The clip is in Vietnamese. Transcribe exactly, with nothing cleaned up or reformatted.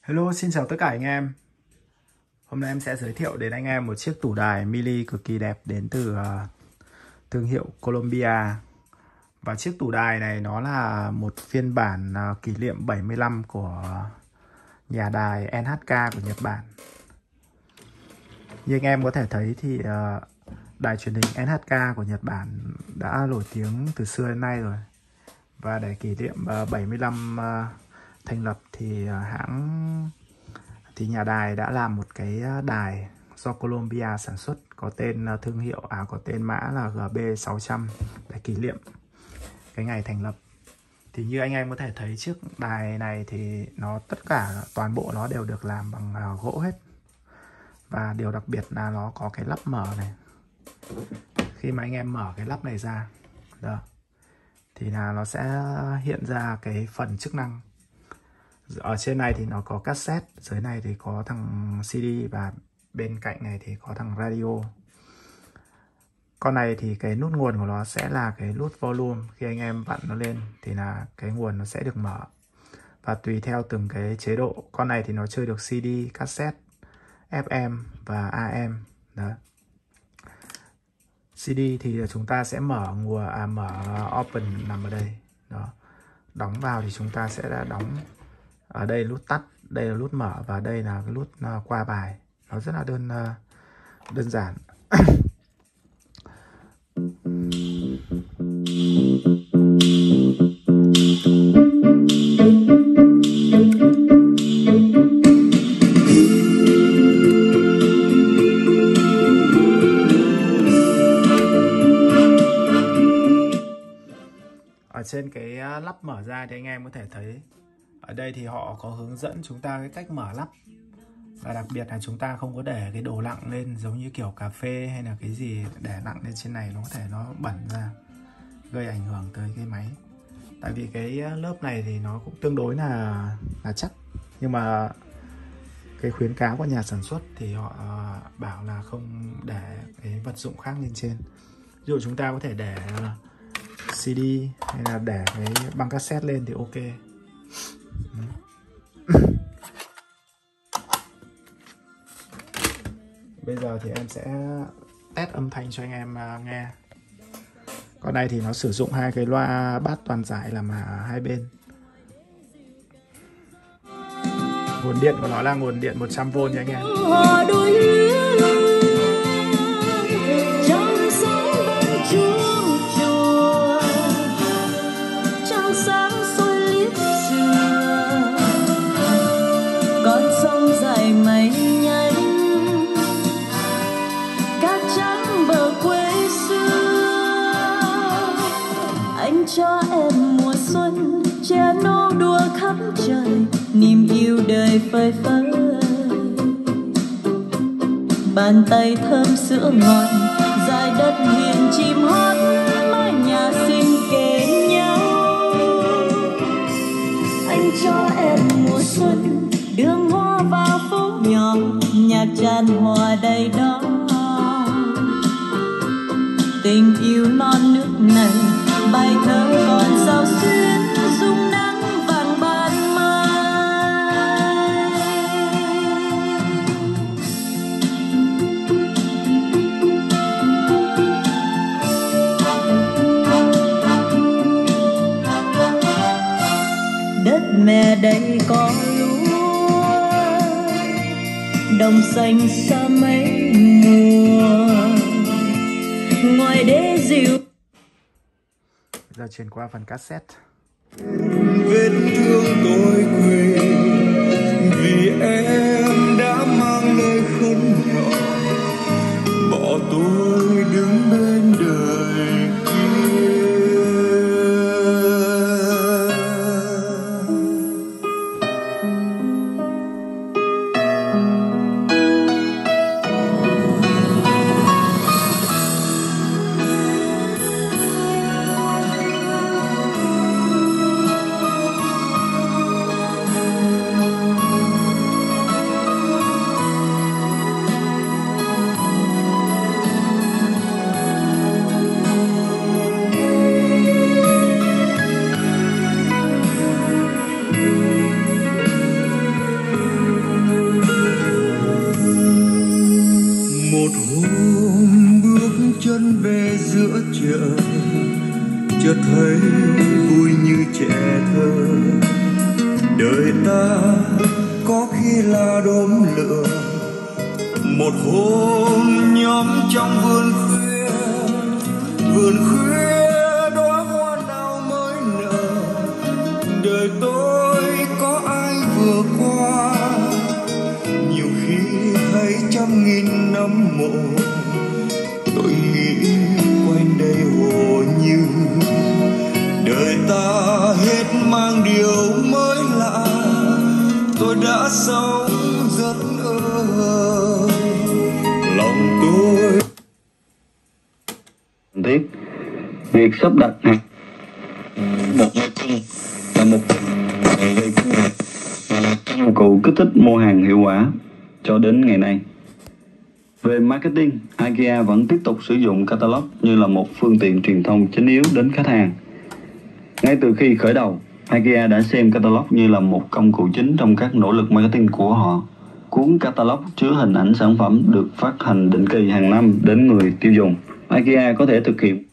Hello, xin chào tất cả anh em. Hôm nay em sẽ giới thiệu đến anh em một chiếc tủ đài mini cực kỳ đẹp đến từ uh, thương hiệu Columbia. Và chiếc tủ đài này nó là một phiên bản uh, kỷ niệm bảy mươi lăm của nhà đài en hát ca của Nhật Bản. Như anh em có thể thấy thì uh, đài truyền hình en hát ca của Nhật Bản đã nổi tiếng từ xưa đến nay rồi. Và để kỷ niệm uh, bảy mươi lăm uh, thành lập thì uh, hãng thì nhà đài đã làm một cái đài do Columbia sản xuất có tên thương hiệu à có tên mã là G B sáu trăm để kỷ niệm cái ngày thành lập. Thì như anh em có thể thấy chiếc đài này thì nó tất cả toàn bộ nó đều được làm bằng gỗ hết. Và điều đặc biệt là nó có cái lắp mở này. Khi mà anh em mở cái lắp này ra đó, thì là nó sẽ hiện ra cái phần chức năng. Ở trên này thì nó có cassette, dưới này thì có thằng xê đê và bên cạnh này thì có thằng radio. Con này thì cái nút nguồn của nó sẽ là cái nút volume. Khi anh em vặn nó lên thì là cái nguồn nó sẽ được mở. Và tùy theo từng cái chế độ, con này thì nó chơi được xê đê, cassette, ép em và a em. Đó. xê đê thì chúng ta sẽ mở nguồn à, mở open nằm ở đây. Đó. Đóng vào thì chúng ta sẽ đã đóng. Ở đây nút tắt, đây là nút mở và đây là cái nút uh, qua bài. Nó rất là đơn uh, đơn giản. Ở trên cái uh, lắp mở ra thì anh em có thể thấy ở đây thì họ có hướng dẫn chúng ta cái cách mở lắp. Và đặc biệt là chúng ta không có để cái đồ nặng lên giống như kiểu cà phê hay là cái gì để nặng lên trên này, nó có thể nó bẩn ra, gây ảnh hưởng tới cái máy. Tại vì cái lớp này thì nó cũng tương đối là là chắc, nhưng mà cái khuyến cáo của nhà sản xuất thì họ bảo là không để cái vật dụng khác lên trên. Ví dụ chúng ta có thể để xê đê hay là để cái băng cassette lên thì ok. Bây giờ thì em sẽ test âm thanh cho anh em nghe. Con này thì nó sử dụng hai cái loa bass toàn giải làm hai bên. Nguồn điện của nó là nguồn điện một trăm vôn nha anh em. Cho em mùa xuân che nô đùa khắp trời, niềm yêu đời phơi phới. Bàn tay thơm sữa ngọt, dài đất hiền chim hót, mái nhà xinh kề nhau. Anh cho em mùa xuân, đường hoa vào phố nhỏ, nhạc tràn hòa đầy đó. Tình yêu non nước này, bài thơ còn sao xuyến dung nắng vàng ban mai. Đất mẹ đây có lúa, đồng xanh xa mấy mùa, ngoài đê dịu. Giờ chuyển qua phần cassette. Vết thương tôi quên vì em đã mang lời khấn nhỏ, bỏ tôi đứng bên đời kia. chợt thấy vui như trẻ thơ. Đời ta có khi là đốm lửa, một hôm nhóm trong vườn khuya, vườn khuya đóa hoa nào mới nở. Đời tôi có ai vừa qua, nhiều khi thấy trăm nghìn năm mộ. Tôi nghĩ quanh đây hồ như đời ta hết mang điều mới lạ. Tôi đã sống rất ơ lòng tôi. Tiếc việc sắp đặt này một mê cung là một gây kế hoạch và là công cụ kích thích mua hàng hiệu quả cho đến ngày nay. Về marketing, IKEA vẫn tiếp tục sử dụng catalog như là một phương tiện truyền thông chính yếu đến khách hàng. Ngay từ khi khởi đầu, IKEA đã xem catalog như là một công cụ chính trong các nỗ lực marketing của họ. Cuốn catalog chứa hình ảnh sản phẩm được phát hành định kỳ hàng năm đến người tiêu dùng. IKEA có thể thực hiện